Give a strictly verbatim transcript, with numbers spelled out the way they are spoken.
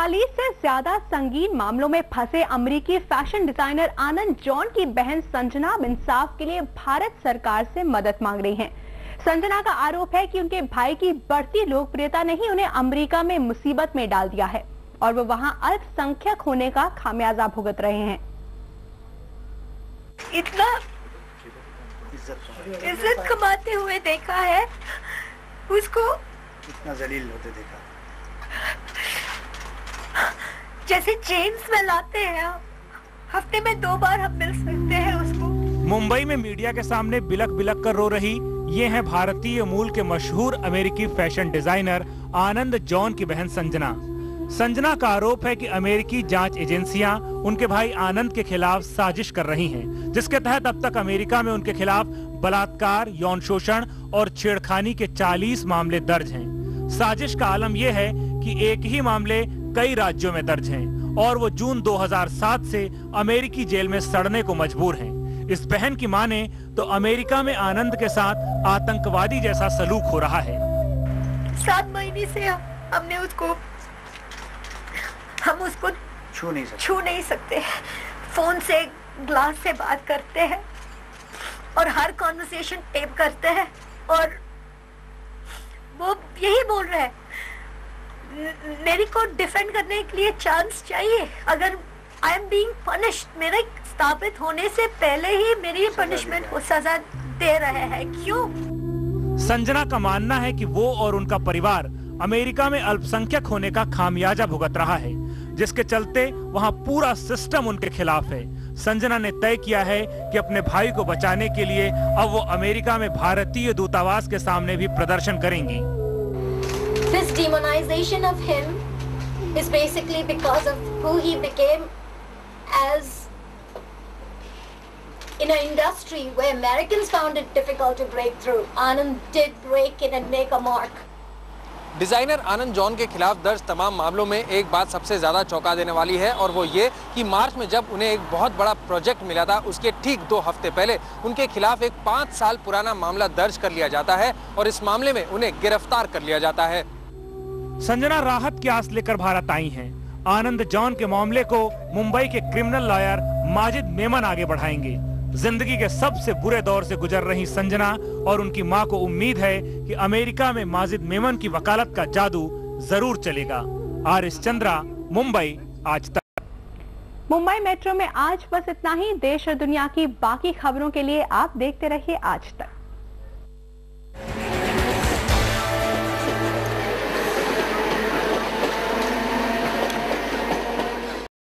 चालीस से ज्यादा संगीन मामलों में फंसे अमेरिकी फैशन डिजाइनर आनंद जॉन की बहन संजना अब इंसाफ के लिए भारत सरकार से मदद मांग रही हैं। संजना का आरोप है कि उनके भाई की बढ़ती लोकप्रियता ने ही उन्हें अमेरिका में मुसीबत में डाल दिया है और वो वहां अल्पसंख्यक होने का खामियाजा भुगत रहे हैं। इतना इज्जत कमाते हुए देखा है, उसको इतना जलील होते देखा, जैसे जेम्स में लाते हैं, हफ्ते में दो बार हम मिल सकते हैं उसको। मुंबई में मीडिया के सामने बिलक बिलक कर रो रही ये है भारतीय मूल के मशहूर अमेरिकी फैशन डिजाइनर आनंद जॉन की बहन संजना। संजना का आरोप है कि अमेरिकी जांच एजेंसियां उनके भाई आनंद के खिलाफ साजिश कर रही हैं, जिसके तहत अब तक अमेरिका में उनके खिलाफ बलात्कार, यौन शोषण और छेड़खानी के चालीस मामले दर्ज हैं। साजिश का आलम यह है कि एक ही मामले कई राज्यों में दर्ज हैं और वो जून दो हज़ार सात से अमेरिकी जेल में सड़ने को मजबूर हैं। इस बहन की माने तो अमेरिका में आनंद के साथ आतंकवादी जैसा सलूक हो रहा है। सात महीने से हमने उसको हम उसको छू नहीं सकते छू नहीं सकते फोन से ग्लास से बात करते हैं और हर कॉन्वर्सेशन टेप करते हैं और वो यही बोल रहे हैं, मेरे को डिफेंड करने के लिए चांस चाहिए। अगर आई एम बीइंग पनिश्ड, मेरे स्थापित होने से पहले ही मेरी पनिशमेंट को सजा दे रहे हैं, क्यों? संजना का मानना है कि वो और उनका परिवार अमेरिका में अल्पसंख्यक होने का खामियाजा भुगत रहा है, जिसके चलते वहां पूरा सिस्टम उनके खिलाफ है। संजना ने तय किया है कि अपने भाई को बचाने के लिए अब वो अमेरिका में भारतीय दूतावास के सामने भी प्रदर्शन करेंगी। This demonization of him is basically because of who he became as in an industry where Americans found it difficult to break through. Anand did break in and make a mark. Designer Anand John के खिलाफ दर्ज तमाम मामलों में एक बात सबसे ज्यादा चौंका देने वाली है और वो ये कि मार्च में जब उन्हें एक बहुत बड़ा प्रोजेक्ट मिला था, उसके ठीक दो हफ्ते पहले उनके खिलाफ एक पाँच साल पुराना मामला दर्ज कर लिया जाता है और इस मामले में उन्हें गिरफ्तार कर लिया जाता है। संजना राहत की आस लेकर भारत आई हैं। आनंद जॉन के मामले को मुंबई के क्रिमिनल लॉयर माजिद मेमन आगे बढ़ाएंगे। जिंदगी के सबसे बुरे दौर से गुजर रही संजना और उनकी मां को उम्मीद है कि अमेरिका में माजिद मेमन की वकालत का जादू जरूर चलेगा। आर एस चंद्रा, मुंबई, आज तक। मुंबई मेट्रो में आज बस इतना ही। देश और दुनिया की बाकी खबरों के लिए आप देखते रहिए आज तक।